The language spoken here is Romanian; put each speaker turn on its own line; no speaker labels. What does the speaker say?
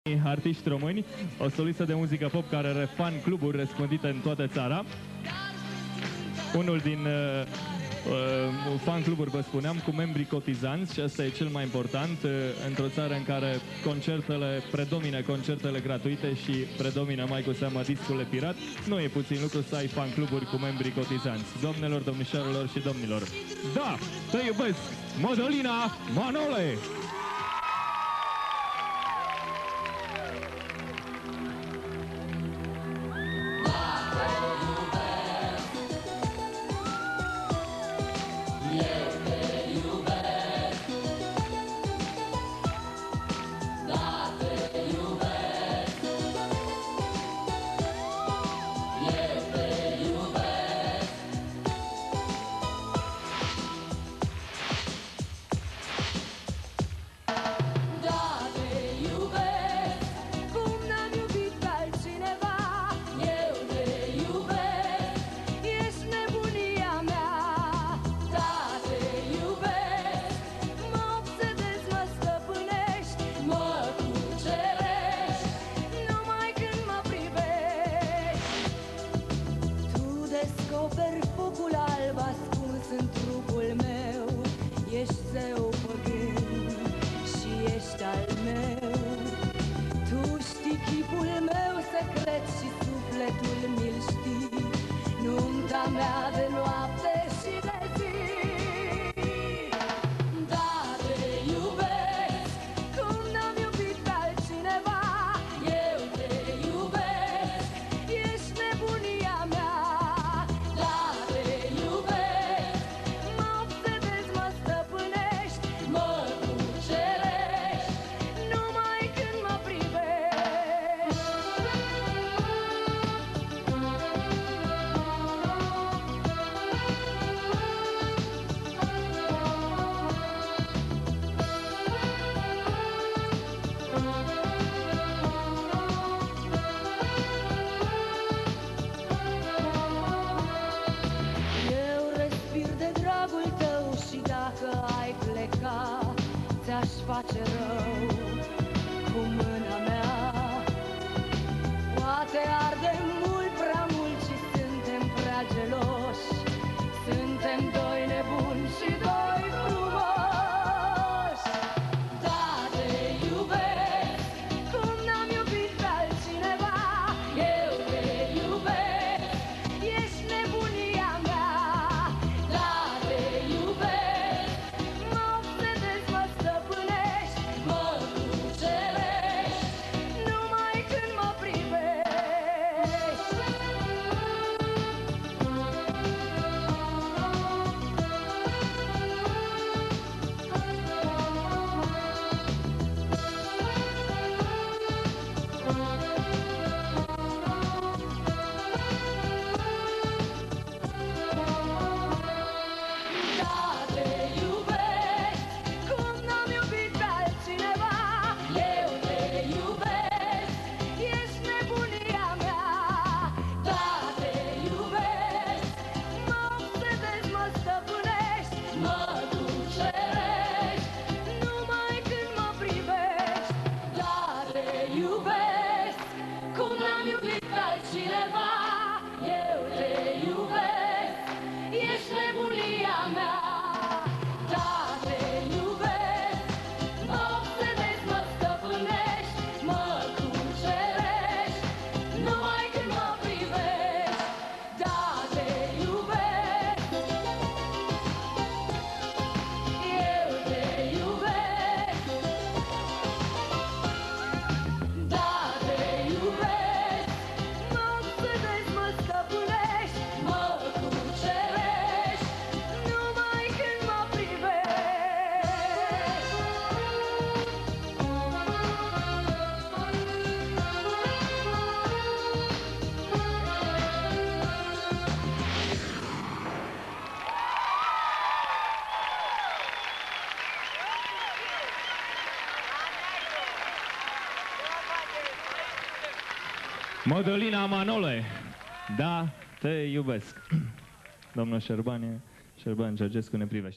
Artiști români, o solistă de muzică pop care are fan cluburi răspândite în toată țara. Unul din fan cluburi, vă spuneam, cu membrii cotizanți, și asta e cel mai important într-o țară în care concertele predomină, concertele gratuite și predomină mai cu seamă discurile pirat. Nu e puțin lucru să ai fan cluburi cu membrii cotizanți. Doamnelor, domnișoarelor și domnilor, da, te iubesc, Mădălina Manole!
Descoperi focul alb ascuns în trupul meu. Ești zeu păgân și ești al meu. Tu știi chipul meu secret și sufletul mi-l știi. Nunta mea de noapte și de zi. Da, te iubesc cum n-am iubit pe altcineva. Eu te iubesc, ești nebunia mea. Ți-aș face rău cu mâna mea. Poate ardem mult, prea mult și suntem prea geloși. Suntem doi nebuni și doi frumoși. Da, te iubesc cum n-am iubit pe altcineva. Eu te iubesc, ești nebunia mea. Da, te iubesc, mă obsedezi, mă stăpânești, mă cucerești, numai când mă privești.
Mădălina Manole, da, te iubesc. Domnul Șerban Georgescu ne privește.